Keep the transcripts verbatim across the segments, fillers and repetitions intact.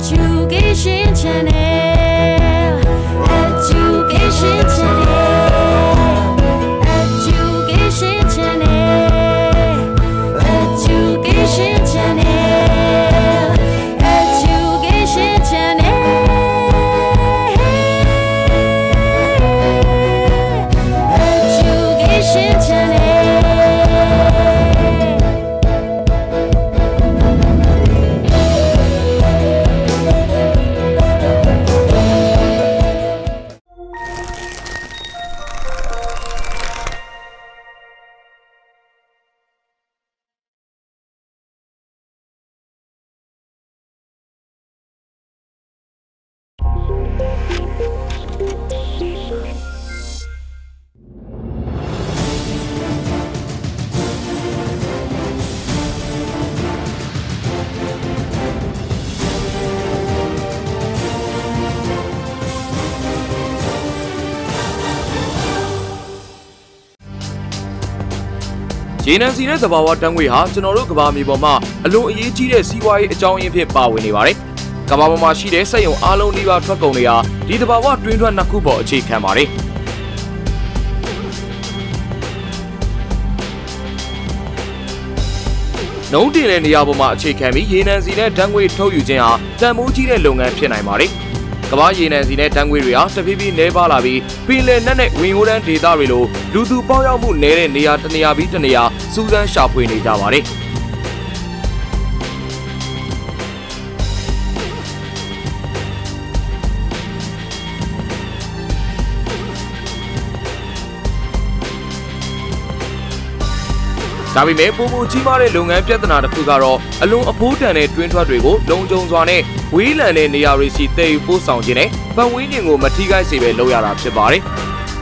Education Channel, Education Channel, Education Channel, Education Channel, Education Channel, Education Channel. ရေနံစီနဲ့သဘာဝတန်းငွေဟာကျွန်တော်တို့ကမ္ဘာမြေပေါ်မှာအလွန်အရေးကြီးတဲ့စီးပွားရေးအကြောင်းရင်းဖြစ်ပါဝင်နေပါတယ်။ကမ္ဘာပေါ်မှာရှိတဲ့စက်ရုံအားလုံးလေးပါထွက်ကုန်တွေဟာဒီသဘာဝတွင်းထွက်နှစ်ခုပေါ်အခြေခံပါတယ်။နှုံးတင်တဲ့နေရာပေါ်မှာအခြေခံပြီးရေနံစီနဲ့ဓာတ်ငွေထုတ်ယူခြင်းဟာတန်ဖိုးကြီးတဲ့လုပ်ငန်းဖြစ်နိုင်ပါတယ်။ကမ္ဘာရေနံစီနဲ့ဓာတ်ငွေတွေဟာတဖြည်းဖြည်းနှဲပါလာပြီးပင်လယ်နက်နဲ့ဝင်ရိုးတန်းဒေသတွေလိုလူသူပေါရောက်မှုနည်းတဲ့နေရာတစ်နေရာပြီးတစ်နေရာစူးစမ်းရှာဖွေနေကြပါတယ်။ဒါပေမဲ့ပုံပုံကြီးမားတဲ့လုပ်ငန်းပြဿနာတစ်ခုကတော့အလွန်အဖိုးတန်တဲ့တွင်းထွက်တွေကိုလုံခြုံစွာနဲ့ဝေးလံတဲ့နေရာတွေစီတည်ယူပို့ဆောင်ခြင်းနဲ့ပတ်ဝန်းကျင်ကိုမထိခိုက်စေဘဲလုပ်ရတာဖြစ်ပါတယ်။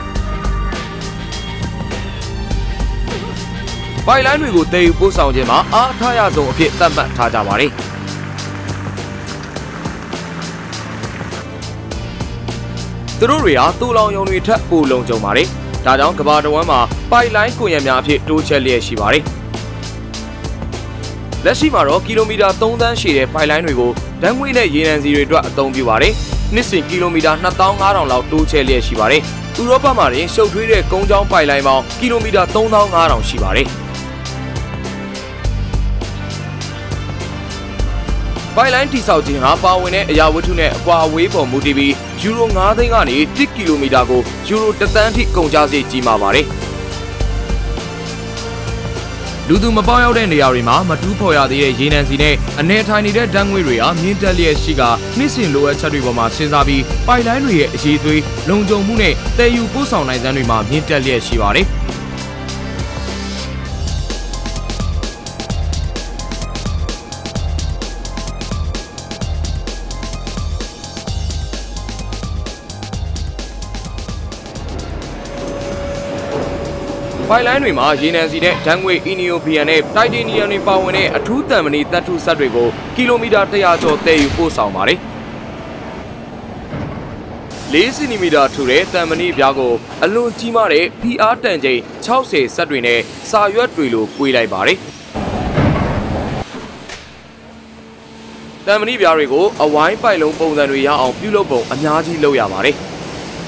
ပိုက်လိုင်းတွေကိုတည်ယူပို့ဆောင်ခြင်းမှာအားအထားရဆုံးအဖြစ်သတ်မှတ်ထားကြပါတယ်။သူတို့တွေဟာတူလောင်ယုံတွေထပ်ပိုလုံခြုံပါတယ်။ဒါကြောင့်ကမ္ဘာတဝန်းမှာပိုက်လိုင်းကွန်ရက်များအဖြစ်တိုးချဲ့လျက်ရှိပါတယ်။လက်ရှိမှာတော့ကီလိုမီတာသုံးသန်းရှည်တဲ့ပိုက်လိုင်းတွေကိုဓာတ်ငွေနဲ့ရေနံစီတွေအတွက်အသုံးပြုပါတယ်။နှစ်စဉ်ကီလိုမီတာနှစ်သောင်းငါးထောင်လောက်တိုးချဲ့လျက်ရှိပါတယ်။ဥရောပမှာတင်ရှုပ်ထွေးတဲ့ကုန်းကြောင်းပိုက်လိုင်းပေါင်းကီလိုမီတာသုံးသောင်းငါးထောင်ရှိပါတယ်။ပိုက်လိုင်းတိဆောက်ခြင်းဟာပါဝင်တဲ့အရာဝတ္ထုနဲ့အကွာအဝေးပေါ်မူတည်ပြီးယူရိုငါးသိန်းကနေတစ်ကီလိုမီတာကိုယူရိုတစ်သန်းထိကုန်ကျစရိတ်ကြီးမာပါတယ်။လူသူမပေါရောက်တဲ့နေရာတွေမှာမတူးဖော်ရသေးတဲ့ရေနံစီနဲ့အနေထိုင်နေတဲ့ဓာတ်ငွေတွေဟာမြင့်တက်လျက်ရှိကနှစ်စဉ်လိုအပ်ချက်တွေပေါ်မှာစဉ်းစားပြီးပိုက်လိုင်းတွေရဲ့အရေးသွေးလုံခြုံမှုနဲ့တည်ယူပို့ဆောင်နိုင်စမ်းတွေမှာမြင့်တက်လျက်ရှိပါတယ်။ပိုက်လိုင်းတွေမှာရေနံစီနဲ့ဓာတ်ငွေအီနီယိုပီယန်နဲ့တိုက်တေနီယမ်တွေပါဝင်တဲ့အထူးတန်မဏိသတ္တုစက်တွေကိုကီလိုမီတာတစ်ရာကျော်တည်ယူပို့ဆောင်ပါတယ်။လေးစင်တီမီတာထူတဲ့တန်မဏိပြားကိုအလွန်ကြီးမားတဲ့ ပီ အား တန်ချိန်ခြောက်ဆယ်စက်တွေနဲ့စာရွက်တွေလိုကွေးလိုက်ပါတယ်။တန်မဏိပြားတွေကိုအဝိုင်းပိုက်လုံးပုံစံတွေရအောင်ပြုလုပ်ပုံအများကြီးလုပ်ရပါတယ်။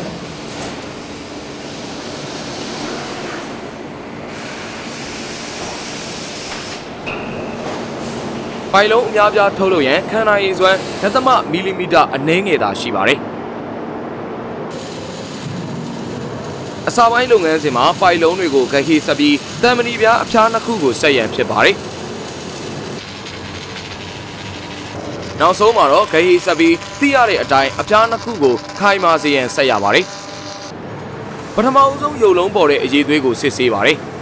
ပိုက်လုံးအများပြားထုတ်လို့ရန်ခန္ဓာရည်စွမ်းဒသမမီလီမီတာအနည်းငယ်သာရှိပါတယ်။အစာပိုင်းလုပ်ငန်းစဉ်မှာပိုက်လုံးတွေကိုဂဟိဆက်ပြီးတန်မဏိပြားအဖျားနှစ်ခုကိုဆက်ရန်ဖြစ်ပါတယ်။နောက်ဆုံးမှာတော့ဂဟိဆက်ပြီးသိရတဲ့အတိုင်းအဖျားနှစ်ခုကိုခိုင်မာစေရန်ဆက်ရပါတယ်။ပထမဦးဆုံးရုပ်လုံးပေါ်တဲ့အရေးသွေးကိုစစ်ဆေးပါတယ်။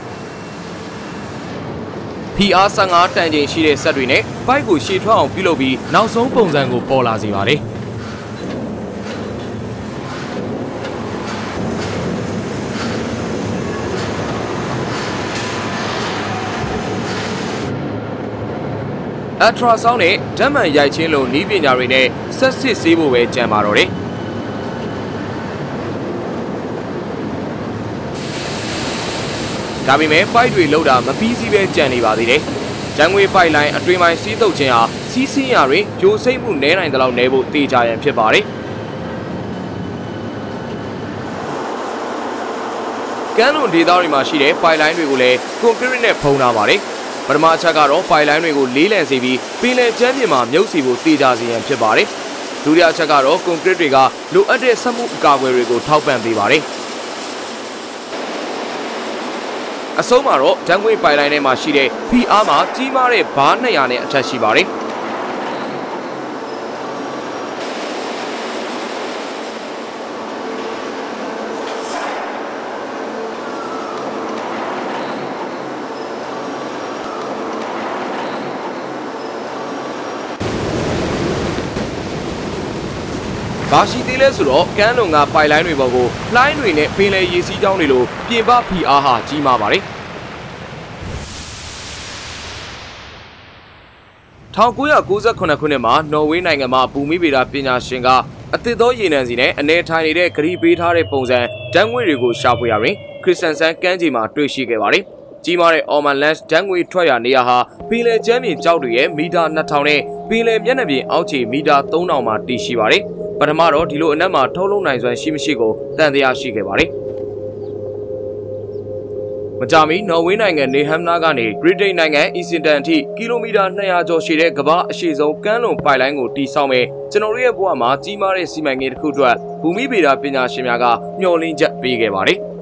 ပီ အား ဆယ့်ငါးတန်ချိန်ရှိတဲ့စက်တွေနဲ့ပိုက်ကိုရှည်ထွက်အောင်ပြုလုပ်ပြီးနောက်ဆုံးပုံစံကိုပေါ်လာစေပါတယ်။ အက်ထရာဆောင်းနဲ့ဓာတ်မှန်ရိုက်ချင်းလိုနည်းပညာတွေနဲ့ဆက်စစ်ဆေးဖို့ပဲကြံပါတော့တယ်။ ဒါပေမဲ့ပိုက်တွေလောက်တာမပြီးစီးပဲကြံနေပါသေးတယ်။ဓာတ်ငွေပိုက်လိုင်းအတွင်းပိုင်းစီးသုတ်ခြင်းဟာစစီးဆင်းရာတွင်ဂျိုစိတ်မှုနည်းနိုင်သလောက်နည်းဖို့တေချာရန်ဖြစ်ပါတယ်ကမ်းလွန်ဒေသတွေမှာရှိတဲ့ပိုက်လိုင်းတွေကိုလည်းကွန်ကရစ်နဲ့ဖုံးထားပါတယ်ပထမအချက်ကတော့ပိုက်လိုင်းတွေကိုလေးလံစေပြီးပင်လယ်ကျမ်းပြင်မှာမြုပ်စီဖို့တေချာစေရန်ဖြစ်ပါတယ်ဒုတိယအချက်ကတော့ကွန်ကရစ်တွေကလိုအပ်တဲ့စက်မှုအကာအကွယ်တွေကိုထောက်ပံ့ပေးပါတယ်အဆုံးမှာတော့ဓာတ်ငွေ့ပိုက်လိုင်းထဲမှာရှိတဲ့ဖီအားမှာကြီးမားတဲ့ဘားနှစ်ရာနဲ့အထက်ရှိပါတယ်ဘာရှိသေးလဲဆိုတော့ကမ်းလွန်ကပိုက်လိုင်းတွေပေါ်ကိုလှိုင်းတွေနဲ့ပင်လယ်ရေစီးကြောင်းတွေလိုပြင်ပဖီအားဟာကြီးမားပါတယ်။၁၉၉၇ခုနှစ်မှာနော်ဝေးနိုင်ငံမှာဘူမိဗေဒပညာရှင်ကအသစ်သောရေနံစီနဲ့အနေထိုင်နေတဲ့ဂရီပေးထားတဲ့ပုံစံဓာတ်ငွေ့တွေကိုရှာဖွေရရင်ခရစ်စတန်ဆန်ကမ်းခြေမှာတွေ့ရှိခဲ့ပါတယ်။ကြီးမားတဲ့အော်မန်လန့်ဓာတ်ငွေ့ထွက်ရာနေရာဟာပင်လယ်ကျမ်းပြင်ကျောက်တွေရဲ့မီတာနှစ်ထောင်နဲ့ပင်လယ်မျက်နှာပြင်အောက်ခြေမီတာသုံးထောင်မှာတည်ရှိပါတယ်။ပထမတော့ဒီလိုအနက်မှာထုတ်လုပ်နိုင်စွမ်းရှိမရှိကိုတန်တရားရှိခဲ့ပါတယ်။မကြာမီနော်ဝေးနိုင်ငံနေဟမ်နာကနေဗြိတိန်နိုင်ငံအီစင်တန်အထိကီလိုမီတာနှစ်ရာကျော်ရှည်တဲ့ကမ္ဘာအရှည်ဆုံးကမ်းလွန်ပိုက်လိုင်းကိုတည်ဆောက်မဲ့ကျွန်တော်တို့ရဲ့ဘဝမှာကြီးမားတဲ့စီမံကိန်းတစ်ခုအတွက်ဘူမိဗေဒပညာရှင်များကမျှော်လင့်ချက်ပေးခဲ့ပါတယ်။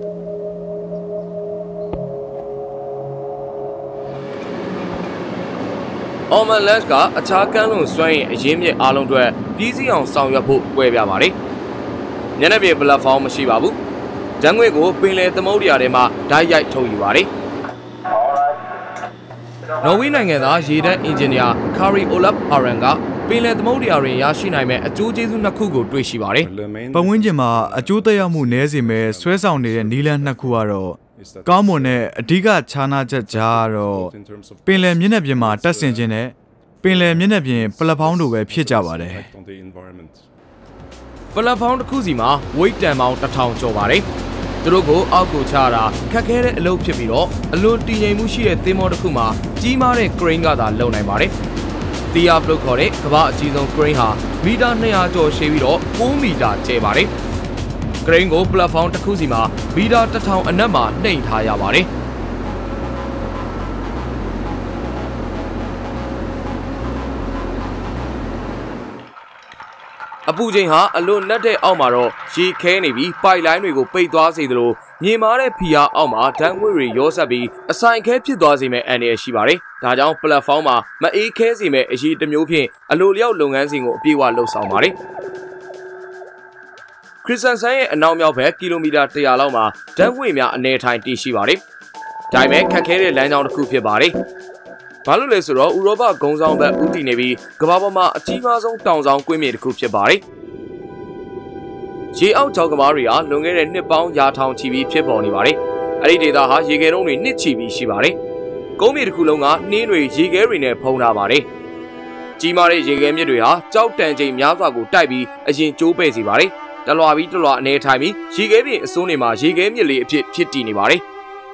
အော်မန်လန့်ကအခြားကမ်းလွန်စွမ်းရင်အရင်းမြစ်အားလုံးအတွက်ပြည်စည်းအောင်ဆောင်ရွက်ဖို့꿰ပြပါတယ်။မျက်နှာပြင်ပလက်ဖောင်းမရှိပါဘူး။ဓာတ်ငွေ့ကိုပင်လယ်သမုဒ္ဒရာထဲမှာဓာတ်ရိုက်ထုတ်ယူပါတယ်။နော်ဝေးနိုင်ငံသားရေတပ်အင်ဂျင်နီယာခါရီအိုလပ်ဟာရန်ကပင်လယ်သမုဒ္ဒရာတွင်ရရှိနိုင်မဲ့အကျိုးကျေးဇူးနှစ်ခုကိုတွေ့ရှိပါတယ်။ပတ်ဝန်းကျင်မှာအကျိုးသက်ရောက်မှုနည်းစေမဲ့ဆွဲဆောင်နေတဲ့နည်းလမ်းနှစ်ခုကတော့ကောင်းမွန်တဲ့အဓိကခြားနာချက်ကြားတော့ပင်လယ်မျက်နှာပြင်မှာတက်ဆင်ခြင်းနဲ့ပင်လယ်မျက်နှာပြင်ပလက်ဖောင်းတို့ပဲဖြစ်ကြပါတယ်။ပလက်ဖောင်းတစ်ခုစီမှာဝိတ်တန်ပေါင်းတစ်ထောင်ကျော်ပါတယ်။သူတို့ကိုအောက်ကိုချတာခက်ခဲတဲ့အလုပ်ဖြစ်ပြီးတော့အလွန်တည်ငြိမ်မှုရှိတဲ့သင်္ဘောတစ်ခုမှာကြီးမားတဲ့ crane ကသာလုံနိုင်ပါတယ်။တီယာဖလုတ်ခေါ်တဲ့ကမ္ဘာအကြီးဆုံး crane ဟာမီတာနှစ်ရာကျော်ရှည်ပြီးတော့ကိုးမီတာကျယ်ပါတယ်။ crane ကိုပလက်ဖောင်းတစ်ခုစီမှာမီတာတစ်ထောင်အနက်မှာနှိမ်ထားရပါတယ်။အပူချိန်ဟာအလွန်နက်တဲ့အောက်မှာတော့ရေခဲနေပြီးပိုက်လိုင်းတွေကိုပိတ်သွားစေသလိုမြေမားတဲ့ဖီအားအောက်မှာဓာတ်ငွေ့တွေရောဆက်ပြီးအဆိုင်ခဲဖြစ်သွားစေမယ့်အန္တရာယ်ရှိပါတယ်။ဒါကြောင့်ပလက်ဖောင်းမှာမအေးခဲစေမယ့်အရေးတစ်မျိုးဖြင့်အလိုလျောက်လုပ်ငန်းစဉ်ကိုအပြည့်အဝလှုပ်ဆောင်ပါတယ်။ခရစ်စတန်ဆန်ရဲ့အနောက်မြောက်ဘက်ကီလိုမီတာတစ်ရာလောက်မှာဓာတ်ငွေ့များအနေထိုင်တည်ရှိပါတယ်။ဒါပေမဲ့ခက်ခဲတဲ့လမ်းကြောင်းတစ်ခုဖြစ်ပါတယ်။ဘာလို့လဲဆိုတော့ဥရောပဂုံဆောင်ဘက်ဦးတည်နေပြီးကမ္ဘာပေါ်မှာအကြီးမားဆုံးတောင်ဆောင်ကွင်းမြေတစ်ခုဖြစ်ပါတယ်။ရေအောက်ကျောက်ကမားတွေဟာလွန်ခဲ့တဲ့နှစ်ပေါင်းရာထောင်ချီပြီးဖြစ်ပေါ်နေပါတယ်။အဲ့ဒီဒေသဟာရေခဲတုံးတွေနှစ်ချီပြီးရှိပါတယ်။ကုန်းမြေတစ်ခုလုံးကနှင်းတွေရေခဲတွေနဲ့ဖုံးထားပါတယ်။ကြီးမားတဲ့ရေခဲမြစ်တွေဟာကြောက်တန်ချိန်များစွာကိုတိုက်ပြီးအရင်ကျိုးပဲ့စေပါတယ်။တလွာပြီးတလွာအနေထိုင်ပြီးရေခဲပြင်အစိုးတွေမှာရေခဲမြစ်လေးအဖြစ်ဖြစ်တည်နေပါတယ်။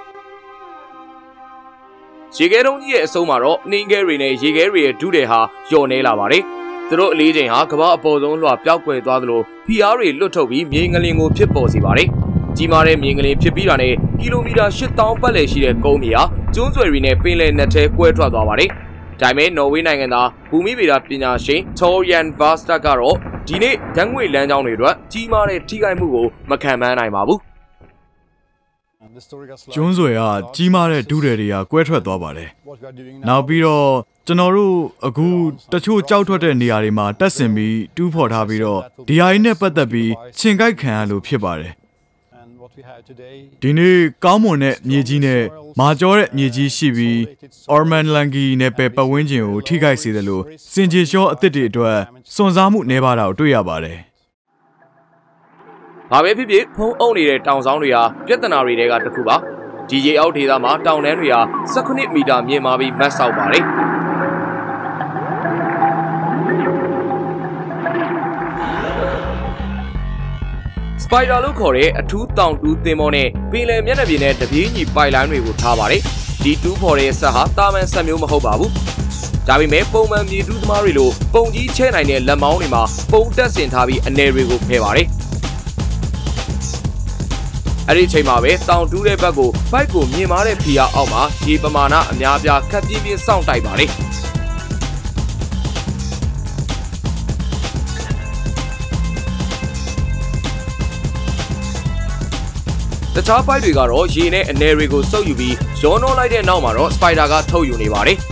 ရေခဲတုံးကြီးရဲ့အဆုံးမှာတော့နှင်းခဲတွေနဲ့ရေခဲတွေရဲ့ဒုတဲ့ဟာလျော့နေလာပါတယ်။သူတို့အလေးချိန်ဟာကမ္ဘာအပေါ်ဆုံးလွှာပျောက်ကွယ်သွားသလိုဖီအားတွေလွတ်ထုတ်ပြီးမြေငလျင်ကိုဖြစ်ပေါ်စေပါတယ်။ကြီးမားတဲ့မြေငလျင်ဖြစ်ပြီးတာနဲ့ကီလိုမီတာရှစ်သောင်းပတ်လည်ရှိတဲ့ကုန်းမြေဟာကျွန်းဆွယ်တွေနဲ့ပင်လယ်နက်ထဲကွဲထွက်သွားပါတယ်။ဒါပေမဲ့နော်ဝေးနိုင်ငံသားဘူမိဗေဒပညာရှင်ထော်ရန်ဗာစတက်ကတော့ဒီနေ့ဓာတ်ငွေ့လမ်းကြောင်းတွေအတွက်ကြီးမားတဲ့ထိခိုက်မှုကိုမခံမှန်းနိုင်ပါဘူး။ကျွန်းဆွယ်ကကြီးမားတဲ့ဒုတယ်တွေကကွဲထွက်သွားပါတယ်။နောက်ပြီးတော့ကျွန်တော်တို့အခုတချို့ကြောက်ထွက်တဲ့နေရာတွေမှာတက်ဆင်ပြီးတူးဖော်ထားပြီးတော့ဒီဟာကြီးနဲ့ပတ်သက်ပြီးချင်ကိုက်ခံရလို့ဖြစ်ပါတယ်။ဒီနေ့ကောင်းမွန်တဲ့မြေကြီးနဲ့မာကျောတဲ့မြေကြီးရှိပြီးအော်မန်လန်ဂီနယ်ပယ်ပတ်ဝန်းကျင်ကိုထိခိုက်စေတယ်လို့စင်ကြေရှောအသစ်တွေအတွက်စွန့်စားမှုနှဲပါတာကိုတွေ့ရပါတယ်။ဘာပဲဖြစ်ဖြစ်ဖုံးအုပ်နေတဲ့တောင်ဆောင်တွေဟာပြဿနာတွေတဲကတစ်ခုပါဒီရေအောက်ဒေသမှာတောင်တန်းတွေဟာ၁၈မီတာမြင့်မားပြီးမတ်ဆောက်ပါတယ်စပိုက်ဒါလို့ခေါ်တဲ့အထူးတောင်တူးသင်္ဘောနဲ့ပင်လယ်မျက်နှာပြင်နဲ့တပြေးညီပိုက်လိုင်းတွေကိုထားပါတယ်ဒီတူးဖော်တဲ့ဆက်ဟာတာမန်ဆက်မျိုးမဟုတ်ပါဘူးဒါပေမဲ့ပုံမှန်မြေတူးသမားတွေလိုပုံကြီးချဲနိုင်တဲ့လက်မောင်းတွေမှာပုံတက်ဆင်ထားပြီးအနေတွေကိုဖယ်ပါတယ်။အဲ့ဒီအချိန်မှာပဲတောင်တူးတဲ့ဘက်ကိုဘိုက်ကိုမြင်မာတဲ့ဖီယာအောက်မှာရေပမာဏအများပြားခက်ပြင်းပြင်းစောင့်တိုက်ပါတယ်။တခြားပိုက်တွေကတော့ရေနဲ့အနေတွေကိုစုပ်ယူပြီးရောနှောလိုက်တဲ့နောက်မှာတော့စပိုက်ဒါကထုတ်ယူနေပါတယ်။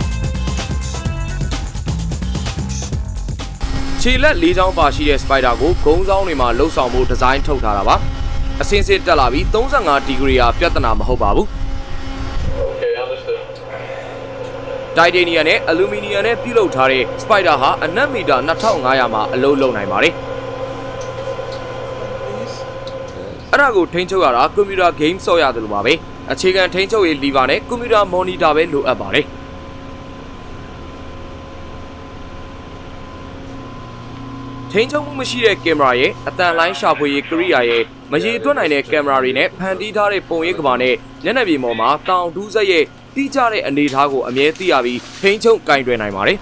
ခြေလက်လေးချောင်းပါရှိတဲ့စပိုက်ဒါကိုဂုံးဆောင်တွေမှာလှုပ်ဆောင်မှုဒီဇိုင်းထုတ်ထားတာပါ။အစင်းစစ်တက်လာပြီးသုံးဆယ့်ငါဒီဂရီဟာပြဿနာမဟုတ်ပါဘူး။တိုင်တေနီယမ်နဲ့အလူမီနီယမ်နဲ့ပြုလုပ်ထားတဲ့စပိုက်ဒါဟာအနက်မီတာနှစ်ထောင်ငါးရာမှာအလုံးလုံးနိုင်ပါတယ်။အဲ့ဒါကိုထိန်းချုပ်ရတာကွန်ပျူတာဂိမ်းဆော့ရတယ်လို့ပါပဲအခြေခံထိန်းချုပ်ရေးလီဗာနဲ့ကွန်ပျူတာမော်နီတာပဲလိုအပ်ပါတယ်ထိန်းချုပ်မှုမရှိတဲ့ကင်မရာရဲ့အတန်လိုင်းရှာဖွေရေးကိရိယာရဲ့မရေတွက်နိုင်တဲ့ကင်မရာတွေနဲ့ဖန်တီးထားတဲ့ပုံရိပ်ကဘာနဲ့မျက်နှာပြင်ပေါ်မှာတောင်တူးဆက်ရဲ့တိကျတဲ့အနေအထားကိုအမြဲသိရပြီးထိန်းချုပ်ကင်တွယ်နိုင်ပါတယ်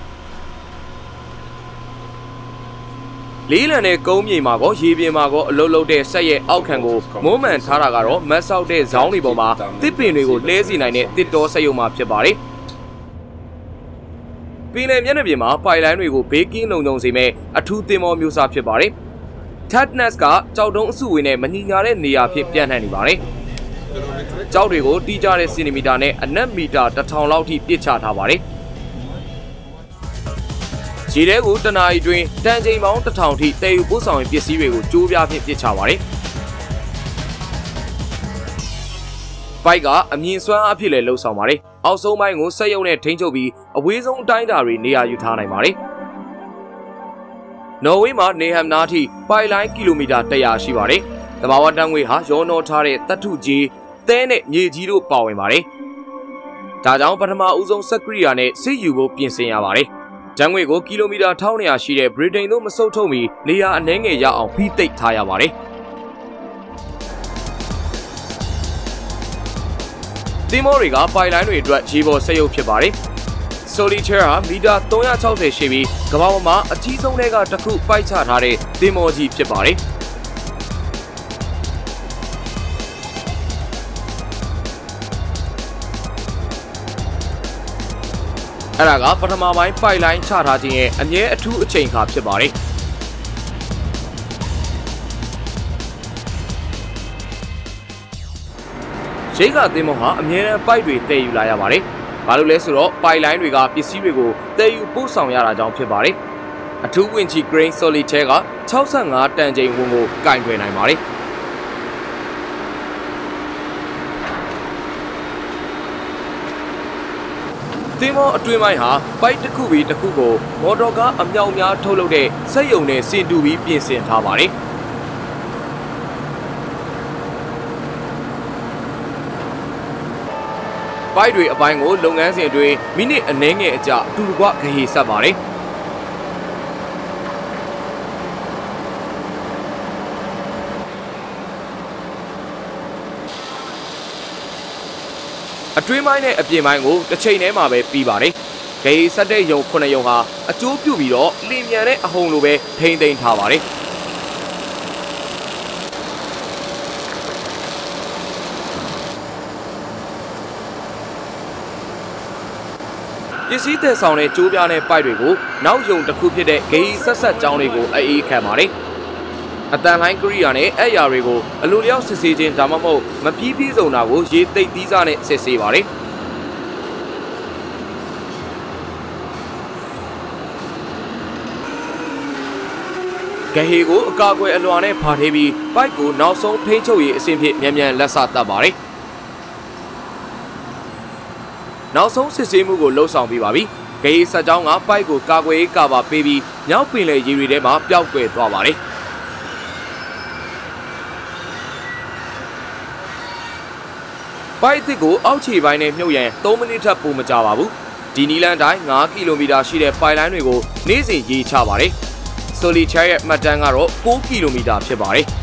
လေးလံတဲ့ကုန်းမြေမှာကောရေပြင်မှာကောအလုတ်လုတ်တဲ့ဆက်ရဲ့အောက်ခံကိုမုံမှန်ထားတာကတော့မတ်ဆောက်တဲ့ဇောင်းတွေပေါ်မှာတစ်ပင်တွေကိုလှဲစီနိုင်တဲ့တစ်တော်ဆက်ရုံမှာဖြစ်ပါတယ်။ပင်လယ်မျက်နှာပြင်မှာပိုက်လိုင်းတွေကိုဘေးကင်းလုံခြုံစေမဲ့အထူးသင်္ဘောမျိုးစားဖြစ်ပါတယ်။ Tatness ကကြောက်တုံးအစုဝင်နဲ့မညီညာတဲ့နေရာဖြစ်ပြန့်နှံ့နေပါတယ်။ကြောက်တွေကိုတီးကြတဲ့စင်တီမီတာနဲ့အနက်မီတာတစ်ထောင်လောက်ထိပစ်ချထားပါတယ်။ခြေထဲကိုတနာရီတွင်တန်ချိန်ပေါင်းတစ်ထောင်ထိတည်ယူပို့ဆောင်ရေးပစ္စည်းတွေကိုကျိုးပြားဖြင့်ပစ်ချပါတယ်။ပိုက်ကအမြင့်စွမ်းအဖြစ်လည်းလှုပ်ဆောင်ပါတယ်။အောက်ဆုံးပိုင်းကိုဆက်ရုံနဲ့ထိန်းချုပ်ပြီးအဝေးဆုံးအတိုင်းအတာတွေနေရာယူထားနိုင်ပါတယ်။နော်ဝေးမှာနေဟမ်နာထိပိုက်လိုင်းကီလိုမီတာတစ်ရာရှိပါတယ်။တဘာဝတန်းငွေဟာရောနှောထားတဲ့တထုကြီးသဲနဲ့မြေကြီးတို့ပါဝင်ပါတယ်။ဒါကြောင့်ပထမဦးဆုံးစက်ကရိယာနဲ့စစ်ယူဖို့ပြင်ဆင်ရပါတယ်။တန်းငွေကိုကီလိုမီတာတစ်ထောင်နှစ်ရာရှိတဲ့ဗြိတိန်တို့မဆုတ်ထုတ်မီနေရာအနှဲငယ်ရအောင်ဖိသိပ်ထားရပါတယ်။သင်္ဘောတွေကပိုက်လိုင်းတွေအတွက်ရေပေါ်ဆက်ရုပ်ဖြစ်ပါတယ်။ Solitaire ဟာမီတာသုံးရာခြောက်ဆယ်ရှိပြီးကမ္ဘာပေါ်မှာအကြီးဆုံးတွေကတစ်ခုပိုက်ချထားတဲ့သင်္ဘောကြီးဖြစ်ပါတယ်။အဲ့ဒါကပထမပိုင်းပိုက်လိုင်းချထားခြင်းရဲ့အမြဲအထူးအချိန်အခါဖြစ်ပါတယ်။ရိတ်ကသင်္ဘောဟာအမြဲတမ်းပိုက်တွေတည်ယူလာရပါတယ်။ဘာလို့လဲဆိုတော့ပိုက်လိုင်းတွေကပစ္စည်းတွေကိုတည်ယူပို့ဆောင်ရတာကြောင့်ဖြစ်ပါတယ်။အထူးဝင်ချီ Grain Solitaire ကခြောက်ဆယ့်ငါတန်ချိန်ဝန်ကိုကင်တွယ်နိုင်ပါတယ်။သင်္ဘောအတွင်းပိုင်းဟာပိုက်တစ်ခုပြီးတစ်ခုကိုမော်တော်ကားအမြောက်များထုတ်လုပ်တဲ့စက်ရုံနဲ့ဆင်တူပြီးပြင်ဆင်ထားပါတယ်။ပိုက်တွေအပိုင်းကိုလုပ်ငန်းစဉ်အတွင်းမိနစ်အနည်းငယ်အကြာအတူတကွဂဟေဆက်ပါတယ်။အတွင်းပိုင်းနဲ့အပြင်ပိုင်းကိုတစ်ချိန်တည်းမှာပဲပြီးပါတယ်။ဂဟေဆက်တဲ့ယုံခုနှစ်ယုံဟာအကျိုးပြုပြီးတော့လင်မြန်တဲ့အဟုန်လိုပဲထိမ့်သိမ်းထားပါတယ်။ပစ္စည်းသယ်ဆောင်တဲ့ကျိုးပြားနဲ့ပိုက်တွေကိုနောက်ယုံတစ်ခုဖြစ်တဲ့ဂေးဆက်ဆက်ကြောင်းတွေကိုအေးခံပါတယ်။အတန်လိုင်းကိရိယာနဲ့အဲ့ယာတွေကိုအလိုလျောက်စစ်ဆေးခြင်းဒါမှမဟုတ်မပြည့်ပြည့်စုံတာကိုရေသိပ်သီးစားနဲ့စစ်ဆေးပါတယ်။ဂဟေကိုအကာအကွယ်အလွာနဲ့ဖာထေးပြီးပိုက်ကိုနောက်ဆုံးထိန်းချုပ်ရေးအဆင့်ဖြစ်မြန်မြန်လက်စတတ်ပါတယ်။နောက်ဆုံးစစ်ဆေးမှုကိုလှုပ်ဆောင်ပြီးပါပြီ။ဂေးဆက်ကြောင်းကပိုက်ကိုကာကွယ်ရေးကာဗာပေးပြီးမြောက်ပင်လယ်ရေတွေထဲမှာပျောက်ကွယ်သွားပါတယ်။ပိုက်သစ်ကိုအောက်ခြေပိုင်းနဲ့မြုပ်ရန်သုံးမိနစ်ထက်ပိုမကြာပါဘူး။ဒီနီလန်တိုင်းငါးကီလိုမီတာရှိတဲ့ပိုက်လိုင်းတွေကိုနေ့စဉ်ရေချပါတယ်။ Solitaire ရဲ့မှတ်တမ်းကတော့ကိုးကီလိုမီတာဖြစ်ပါတယ်။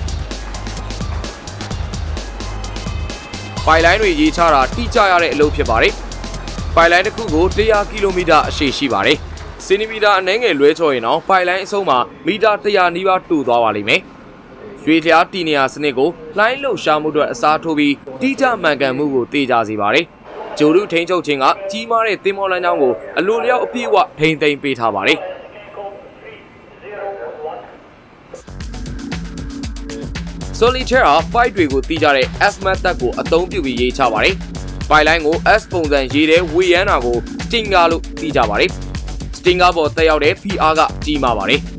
ပိုက်လိုင်းတွေရေချတာတိကျရတဲ့အလုပ်ဖြစ်ပါတယ်။ပိုင်လိုင်းတစ်ခုကိုone hundredကီလိုမီတာအရှည်ရှိပါတယ်။စင်တီမီတာအနည်းငယ်လွဲချော်ရင်တော့ပိုင်လိုင်းအဆုံးမှာမီတာone hundredနီးပါးတူသွားပါလိမ့်မယ်။ရွှေလျားတီနေယာစနစ်ကိုလှိုင်းလှုပ်ရှားမှုအတွက်အစားထိုးပြီးတိကျမှန်ကန်မှုကိုသိကြစေပါတယ်။ဂျိုရုထိန်းချုပ်ခြင်းကကြီးမားတဲ့သင်္ဘောလမ်းကြောင်းကိုအလိုလျောက်အပြည့်အဝထိန်းသိမ်းပေးထားပါတယ်။ Solitaire ပိုက်တွေကိုတီးကြတဲ့ S method ကိုအသုံးပြုပြီးရေးချပါတယ်။ပိုက်လိုင်းကို S ပုံစံရေးတဲ့ဝေယမ်းတာကို Stinger လို့တီးကြပါတယ်။ Stinger ပေါ်တက်ရောက်တဲ့ ဖိအားကကြီးမားပါတယ်။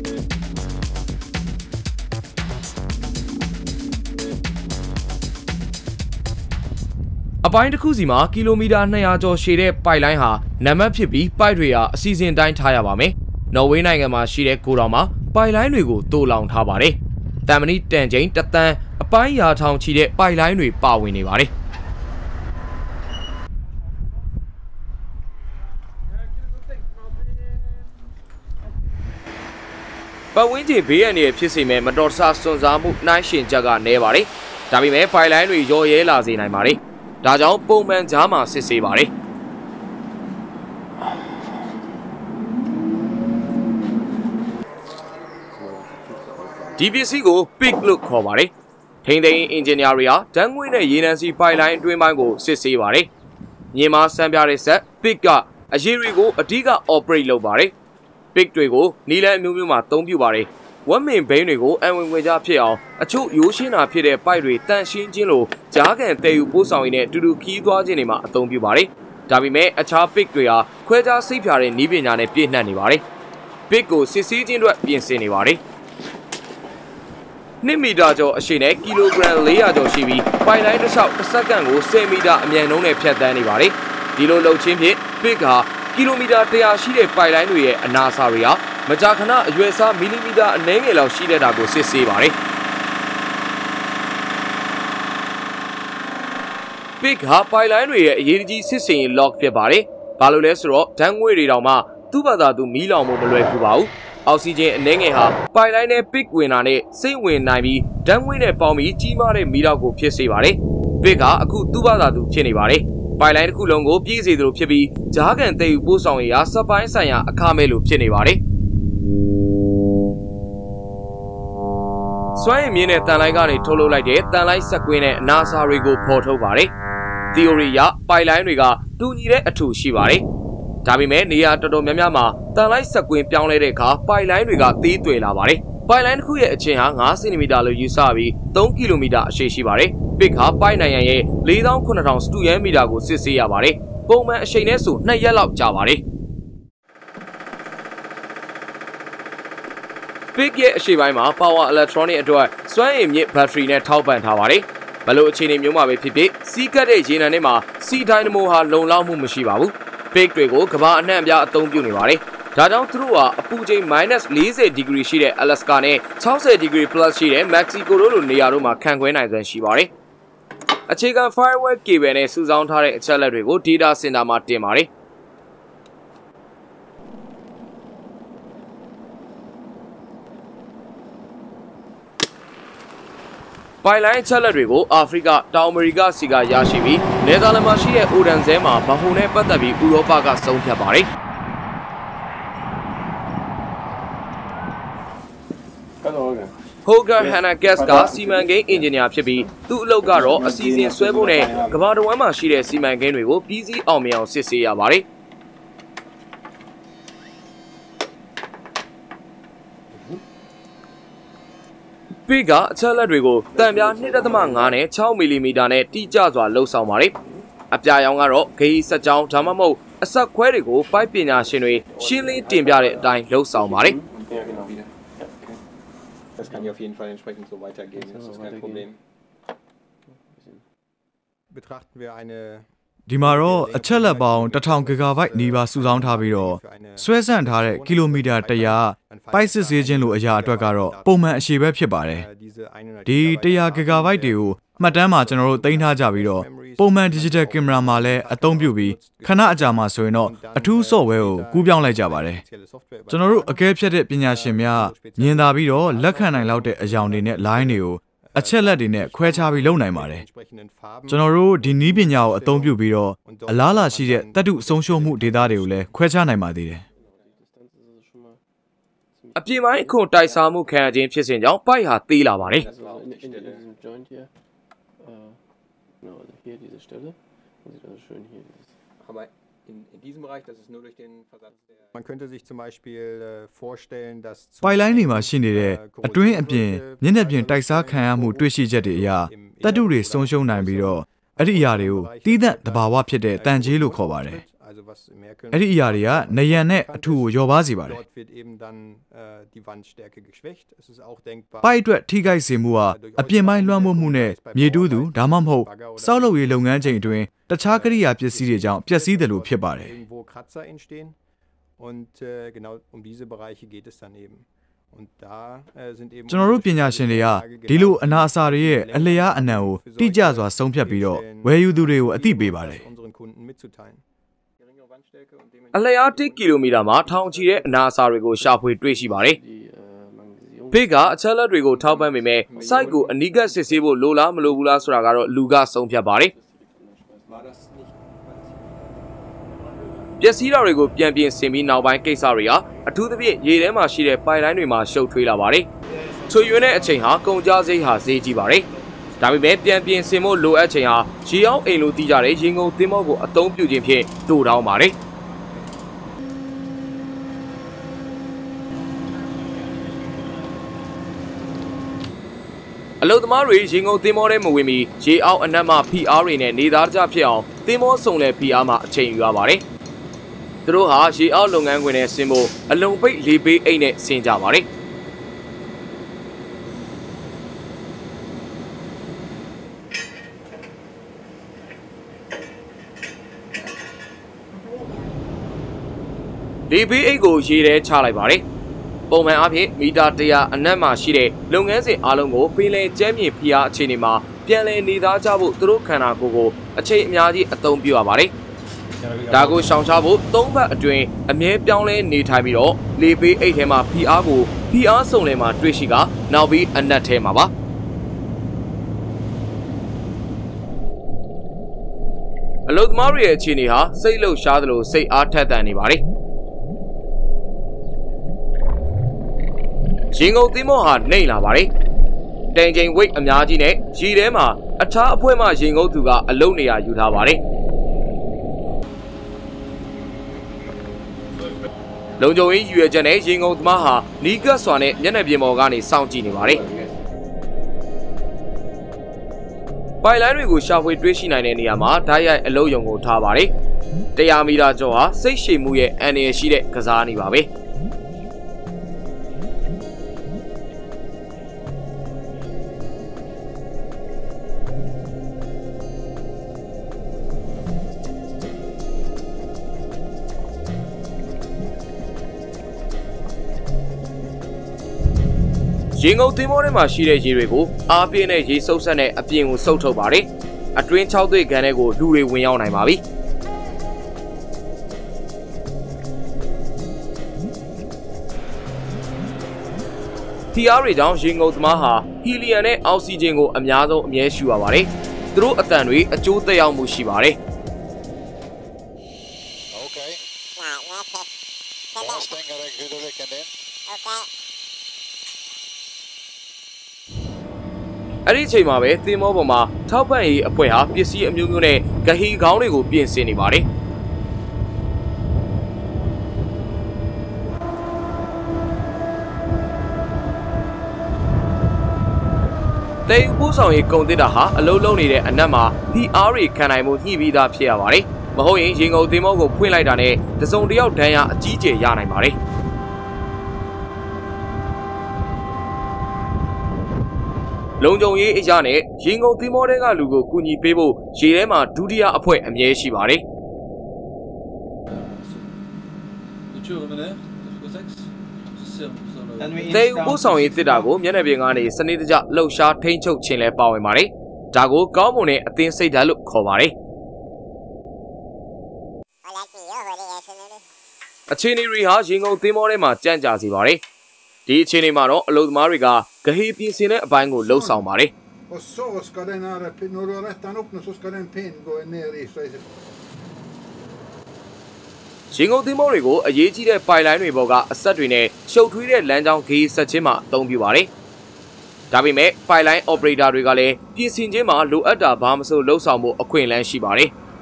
အပိုင်းတစ်ခုစီမှာကီလိုမီတာtwo hundredကျော်ရှည်တဲ့ပိုက်လိုင်းဟာနံပါတ်ဖြစ်ပြီးပိုက်တွေဟာအစီအစဉ်တိုင်းထားရပါမယ်။နော်ဝေးနိုင်ငံမှာရှိတဲ့ကိုတောင်မှာပိုက်လိုင်းတွေကိုတိုးလောင်ထားပါတယ်။တမ်မနီတန်ချိန်တစ်သန်းအပိုင်းရာထောင်ချီတဲ့ပိုက်လိုင်းတွေပါဝင်နေပါတယ်။ပတ်ဝန်းကျင်ဘေးအန္တရာယ်ဖြစ်စေမဲ့မတော်တဆစွန့်စားမှုနှိုင်းယှဉ်ချက်ကနေပါတယ်။ဒါပေမဲ့ပိုက်လိုင်းတွေရော်ရဲလာစေနိုင်ပါတယ်။ဒါကြောင့်ပုံမှန်ကြားမှာစစ်ဆေးပါတယ်။ဒီပစ္စည်းကို Pig လို့ခေါ်ပါတယ်။ထိန်းသိမ်းအင်ဂျင်နီယာတွေဟာဓာတ်ငွေ့နဲ့ရေနံစီပိုက်လိုင်းအတွင်းပိုင်းကိုစစ်ဆေးပါတယ်။မြေမှာစမ်းပြတဲ့ဆက် Pig ကအရေးတွေကိုအဓိက operate လုပ်ပါတယ်။ Pig တွေကိုနီလန်အမျိုးမျိုးမှာအသုံးပြုပါတယ်။ဝက်မင်ဘိန်းတွေကိုအံဝင်ဝင်ကြဖြစ်အောင်အချို့ရိုးရှင်းတာဖြစ်တဲ့ပိုက်တွေတန့်ရှင်းခြင်းလိုကြားကန်တည်ယူပို့ဆောင်ရင်းနဲ့တူတူခီးသွားခြင်းတွေမှာအသုံးပြုပါတယ်။ဒါပေမဲ့အခြား Pig တွေဟာခွဲခြားစိတ်ဖြာတဲ့နည်းပညာနဲ့ပြည့်နှက်နေပါတယ်။ Pig ကိုစစ်ဆေးခြင်းအတွက်ပြင်ဆင်နေပါတယ်။twoမီတာကျော်အရှည်နဲ့ကီလိုဂရမ်four hundredကျော်ရှိပြီးပိုင်လိုင်းတစ်လျှောက်တစ်စက္ကန့်ကိုtenမီတာအမြန်နှုန်းနဲ့ဖြတ်သန်းနေပါတယ်။ဒီလိုလှုပ်ခြင်းဖြင့် Pig ဟာကီလိုမီတာone hundredရှိတဲ့ပိုင်လိုင်းတွေရဲ့အနာစာတွေဟာမကြာခဏအရွယ်စားမီလီမီတာအနည်းငယ်လောက်ရှိတဲ့တာကိုစစ်ဆေးပါတယ်။ Pig ဟာပိုင်လိုင်းတွေရဲ့အရေးကြီးစစ်စင်ရေး log ဖြစ်ပါတယ်။ဘာလို့လဲဆိုတော့ဓာတ်ငွေ့တွေတောင်မှသူ့ဘာသာသူမီးလောင်မှုမလွယ်ဘူးပါဘူး။အောက်ဆီဂျင်အနည်းငယ်ဟာပိုင်လိုင်းနဲ့ Pig ဝင်တာနဲ့စိတ်ဝင်နိုင်ပြီးဓာတ်ငွေ့နဲ့ပေါင်းပြီးကြီးမားတဲ့မီးတောက်ကိုဖြစ်စေပါတယ်။ Pig ဟာအခုသူ့ဘာသာသူဖြစ်နေပါတယ်။ပိုင်လိုင်းတစ်ခုလုံးကိုပြည့်စေသလိုဖြစ်ပြီးဂျားကန်တည်ယူပို့ဆောင်ရေးဟာစပိုင်းဆိုင်ရာအခမဲ့လိုဖြစ်နေပါတယ်။စွမ်းရည်မြင့်တဲ့တန်လိုင်းကနေထုတ်လုပ်လိုက်တဲ့တန်လိုင်းဆက်ကွင်းနဲ့အနာစာတွေကိုဖော်ထုတ်ပါတယ်။ theory အရပိုင်လိုင်းတွေကတူညီတဲ့အထူရှိပါတယ်။ဒါပေမဲ့နေရာတော်တော်များများမှာတန်လိုက်ဆက်ကွင်းပြောင်းလဲတဲ့အခါပိုင်လိုင်းတွေကသေးသွယ်လာပါတယ်။ပိုင်လိုင်းတစ်ခုရဲ့အချင်းဟာfiveစင်တီမီတာလို့ယူဆပြီးthreeကီလိုမီတာအရှည်ရှိပါတယ်။ Pig ဟာပိုင်နိုင်ငံရဲ့four thousand seven hundredစတုရန်းမီတာကိုစစ်ဆေးရပါတယ်။ပုံမှန်အချိန်နဲ့ဆိုtwoရက်လောက်ကြာပါတယ်။ Pig ရဲ့အရှေ့ပိုင်းမှာ power electronic အတွက်စွမ်းရည်မြင့်ဘက်ထရီနဲ့ထောက်ပံ့ထားပါတယ်။ဘယ်လိုအခြေအနေမျိုးမှာပဲဖြစ်ဖြစ်စီးကပ်တဲ့ရေနံထဲမှာစီဒိုင်နမိုဟာလုံလောက်မှုမရှိပါဘူး။ Pig တွေကိုကမ္ဘာအနှံ့အပြားအသုံးပြုနေပါတယ်။ဒါကြောင့်သူတို့ဟာအပူချိန် minus forty ဒီဂရီရှိတဲ့ Alaska နဲ့sixtyဒီဂရီ plus ရှိတဲ့ Mexico တို့လိုနေရာတို့မှာခံခွဲနိုင်စွမ်းရှိပါတယ်။အခြေခံ firewall cable နဲ့စုဆောင်းထားတဲ့အချက်အလက်တွေကို data center မှာတင်ပါတယ်။ပိုင်လိုင်းချက်လက်တွေကိုအာဖရိကတောင်အမေရိကစီကရရှိပြီးနယ်သာလန်မှာရှိတဲ့ Odense မှာဗဟိုနဲ့ပတ်သက်ပြီးဥရောပကဆုံးဖြတ်ပါတယ်။ Holger Hanna-Gas ကစီမံကိန်းအင်ဂျင်နီယာဖြစ်ပြီးသူ့အလုပ်ကတော့အစီအစဉ်ဆွဲဖို့နဲ့ကမ္ဘာတစ်ဝန်းမှာရှိတဲ့စီမံကိန်းတွေကိုပြီးစီးအောင်မြင်အောင်စစ်ဆေးရပါတယ်။ Pig ကအချက်လက်တွေကိုတန်ပြားtwo point fiveနဲ့sixမီလီမီတာနဲ့တိကျစွာလှုပ်ဆောင်ပါတယ်။အပြာရောင်ကတော့ဂေးစက်ကြောင်းဒါမှမဟုတ်အဆက်ခွဲတွေကိုပိုက်ပညာရှင်တွေရှင်းလင်းတင်ပြတဲ့အတိုင်းလှုပ်ဆောင်ပါတယ်။ Das kann ja auf jeden Fall entsprechend so weitergehen, das ist kein Problem. Betrachten wir eine ဒီမှာတော့အချက်လက်ပေါင်းone thousandဂီဂါဘိုက်နီးပါးစုဆောင်းထားပြီးတော့ဆွဲဆန့်ထားတဲ့ကီလိုမီတာone hundredပိုက်စစ်ဆေးခြင်းလိုအရာအတွက်ကတော့ပုံမှန်အရှိပဲဖြစ်ပါတယ်ဒီone hundredဂီဂါဘိုက်တွေကိုမှတ်တမ်းမှာကျွန်တော်တို့သိမ်းထားကြပြီးတော့ပုံမှန် digital camera မှာလည်းအသုံးပြုပြီးခဏအကြာမှာဆိုရင်တော့အထူး software ကိုကူးပြောင်းလိုက်ကြပါတယ်ကျွန်တော်တို့အကဲဖြတ်တဲ့ပညာရှင်များမြင်သာပြီးတော့လက်ခံနိုင်လောက်တဲ့အယောင်တွေနဲ့ line တွေကိုအချက်လက်တွေနဲ့ခွဲခြားပြီးလုပ်နိုင်ပါတယ်ကျွန်တော်တို့ဒီနည်းပညာကိုအသုံးပြုပြီးတော့အလားအလာရှိတဲ့တတုဆုံးရှုံးမှုဒေတာတွေကိုလည်းခွဲခြားနိုင်ပါသေးတယ်အပြင်ပိုင်းအခွန်တိုက်စားမှုခံရခြင်းဖြစ်စဉ်ကြောင့်ပိုက်ဟာသေးလာပါတယ်ပိုက်လိုင်းတွေမှာရှိနေတဲ့အတွင်းအပြင်မျက်နှာပြင်တိုက်စားခံရမှုတွေ့ရှိချက်တွေအရတတုတွေဆုံးရှုံးနိုင်ပြီးတော့အဲ့ဒီအရာတွေကိုတီးသန့်တဘာဝဖြစ်တဲ့တန်ကြေးလို့ခေါ်ပါတယ်အဲ့ဒီအရာတွေကနေရံနဲ့အထူကိုလျော်ပါစေပါတယ်ပိုက်အတွက်ထိခိုက်စေမှုဟာအပြင်ပိုင်းလွှမ်းမိုးမှုနဲ့မြေတူးသူဒါမှမဟုတ်စောက်လုပ်ရေးလုပ်ငန်းချိန်အတွင်းတခြားကိရိယာပစ္စည်းတွေကြောင့်ပျက်စီးတယ်လို့ဖြစ်ပါတယ်ကျွန်တော်တို့ပညာရှင်တွေကဒီလိုအနာအဆာတွေရဲ့အလျားအနံကိုတိကျစွာဆုံးဖြတ်ပြီးတော့ဝယ်ယူသူတွေကိုအသိပေးပါတယ်အလျားတစ်ကီလိုမီတာမှာထောင်ချီတဲ့အနာအဆာတွေကိုရှာဖွေတွေ့ရှိပါတယ်ဖေးကအချက်လက်တွေကိုထောက်ပံ့ပေမဲ့ site ကိုအနီးကပ်စစ်ဆေးဖို့လိုလားမလိုဘူးလားဆိုတာကတော့လူကဆုံးဖြတ်ပါတယ်ပျက်စီးတာတွေကိုပြန်ပြင်ဆင်ပြီးနောက်ပိုင်းကိစ္စတွေဟာအထူးသဖြင့်ရေထဲမှာရှိတဲ့ပိုက်လိုင်းတွေမှာရှုပ်ထွေးလာပါတယ်။ချွေရွင်းတဲ့အချိန်ဟာကုန်ကြစိတ်ဟာဈေးကြီးပါတယ်။ဒါပေမဲ့ပြန်ပြင်ဆင်ဖို့လိုအပ်ချိန်ဟာရေအောင်အိမ်လိုတီးကြတဲ့ရင်ကုန်သင်းမောကိုအသုံးပြုခြင်းဖြင့်တိုးတောင်းပါတယ်။အလုသမားတွေရင်ကုန်သင်းမောထဲမဝင်မီရေအောင်အနက်မှဖိအားတွေနဲ့နေသားကြဖြစ်အောင်သင်းမောစုံလဲဖိအားမှအချိန်ယူရပါတယ်။သူတို့ဟာရေအောက်လုပ်ငန်းခွင်နဲ့ဆင်းဖို့အလုံပိတ်လေပေးအိတ်နဲ့ဆင်းကြပါတယ်လေပေးအိတ်ကိုရေထဲချလိုက်ပါတယ်ပုံမှန်အားဖြင့်မီတာတရာအနက်မှာရှိတဲ့လုပ်ငန်းစဉ်အားလုံးကိုပင်လယ်ကျမ်းမြေဖိအားအခြေအနေမှာပြန်လည်နေသားကြဖို့သူတို့ခန္ဓာကိုယ်ကိုအချိန်အများကြီးအသုံးပြုရပါတယ်ဒါကိုရှောင်ရှားဖို့သုံးဘက်အတွင်းအမြဲပြောင်းလဲနေထိုင်ပြီးတော့လေပေးအိတ်ထဲမှာဖိအားကိုဖိအားစုံလင်မှာတွေ့ရှိကနောက်ပြီးအနက်ထဲမှာပါအလုသမားတွေရဲ့အခြေအနေဟာစိတ်လှုပ်ရှားသလိုစိတ်အားထက်သန်နေပါတယ်ရင်ကုန်သင်းမောဟာနှိမ့်လာပါတယ်တန်ချိန်ဝိတ်အများကြီးနဲ့ရေထဲမှာအထားအဖွဲမှရင်ကုန်သူကအလုံးနေရာယူထားပါတယ်လုံခြုံရေးရွယ်ချက်နဲ့ရင်ကုန်သမားဟာနီးကပ်စွာနဲ့မျက်နှာပြင်ပေါ်ကနေစောင့်ကြည့်နေပါတယ်။ပိုက်လိုင်းတွေကိုရှာဖွေတွေ့ရှိနိုင်တဲ့နေရာမှာဓာတ်ရိုက်အလုံးယုံကိုထားပါတယ်။တရာမီတာကျော်ဟာစိတ်ရှည်မှုရဲ့အန္တရာယ်ရှိတဲ့ကစားနေပါပဲ။ရင်ကုန်သင်းမောထဲမှာရှိတဲ့ရေတွေကိုအားပြင်းတဲ့ရေစုပ်ဆက်နဲ့အပြင်ကိုစုပ်ထုတ်ပါတယ်။အတွင်းခြောက်သွေ့ကန်တဲ့ကိုလူတွေဝင်ရောက်နိုင်ပါပြီ။ ဖိအားတွေကြောင့်ရင်ကုန်သမားဟာဟီလီယမ်နဲ့အောက်ဆီဂျင်ကိုအများဆုံးအမြဲရှူရပါတယ်။သူတို့အတန်တွေအကျိုးသက်ရောက်မှုရှိပါတယ်။ Okay. Okay. အဲ့ဒီအချိန်မှာပဲသင်းမောပေါ်မှာထောက်ပံ့ရေးအဖွဲ့ဟာပစ္စည်းအမျိုးမျိုးနဲ့ဂဟီခေါင်းတွေကိုပြင်ဆင်နေပါတယ်။တေယူပို့ဆောင်ရေးကုန်သစ်တာဟာအလုံးလုံးနေတဲ့အနက်မှာ P R တွေခံနိုင်မှုညှိပြီးသားဖြစ်ရပါတယ်။မဟုတ်ရင်ရင်ကုန်သင်းမောကိုဖွင့်လိုက်တာနဲ့တစုံတစ်ယောက်ဒဏ်ရာအကြီးကျယ်ရနိုင်ပါတယ်။လုံခြုံရေးအရာနဲ့ရင်ကုန်သင်းမောတွေကလူကိုကူညီပေးဖို့ရေထဲမှာဒုတိယအဖွဲ့အမြဲရှိပါတယ်။တေယူပို့ဆောင်ရေးတစ်တာကိုမျက်နှာပြင်ကနေစနစ်တကျလှုပ်ရှားထိန်းချုပ်ခြင်းလဲပါဝင်ပါတယ်။ဒါကိုကောင်းမွန်တဲ့အသင်းစိတ်ဓာတ်လို့ခေါ်ပါတယ်။အခြေအနေတွေဟာရင်ကုန်သင်းမောထဲမှာကြန့်ကြာစေပါတယ်။ ဒီဒီအခြေအနေမှာတော့အလုပ်သမားတွေကဂဟေးပြင်ဆင်တဲ့အပိုင်းကိုလှုပ်ဆောင်ပါတယ် Och så ska den här, när du har rättan upp nu så ska den pin gå ner i sig. ရင်ကုန်သင်္ဘောတွေကိုအရေးကြီးတဲ့ပိုင်လိုင်းတွေပေါ်ကအဆက်တွေနဲ့ရှုပ်ထွေးတဲ့လမ်းကြောင်းဂေးဆက်ချင်းမှာအသုံးပြုပါတယ်။ဒါပေမဲ့ပိုင်လိုင်း operator တွေကလည်းပြင်ဆင်ခြင်းမှာလိုအပ်တာဘာမှမဆိုလှုပ်ဆောင်မှုအခွင့်အလမ်းရှိပါတယ်။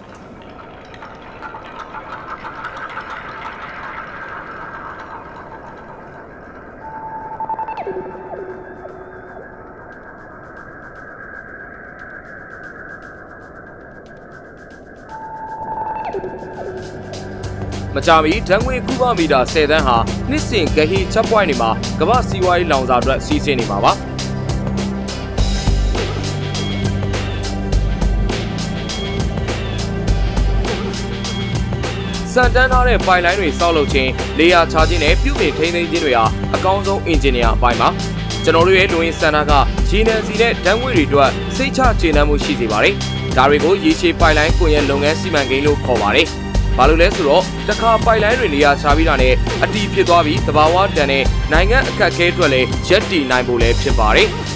မကြမီဓာတ်ငွေကုဗမီတာtenသန်းဟာနှစ်စဉ်ဂဟီချက်ပွိုင်းတွေမှာကမ္ဘာစီးပွားရေးလောင်စာအတွက်စီးဆင်းနေမှာပါစံတန်းထားတဲ့ပိုင်လိုင်းတွေစောက်လုပ်ခြင်းလေယာချခြင်းနဲ့ပြုပြင်ထိန်းသိမ်းခြင်းတွေဟာအကောင်းဆုံးအင်ဂျင်နီယာအပိုင်းပါကျွန်တော်တို့ရဲ့လူရင်းစံနာကရေနံစီနဲ့ဓာတ်ငွေတွေအတွက်စိတ်ချကျေနပ်မှုရှိစေပါတယ်ဒါတွေကိုရေရှည်ပိုင်လိုင်းကွန်ရက်လုပ်ငန်းစီမံကိန်းလို့ခေါ်ပါတယ်ဘာလို့လဲဆိုတော့တခါပိုင်လိုင်းတွေနေရာချပြီးတာနဲ့အတီးဖြစ်သွားပြီးသဘာဝတန်တဲ့နိုင်ငံအခက်အခဲအတွက်လည်းရက်တည်နိုင်ဖို့လည်းဖြစ်ပါတယ်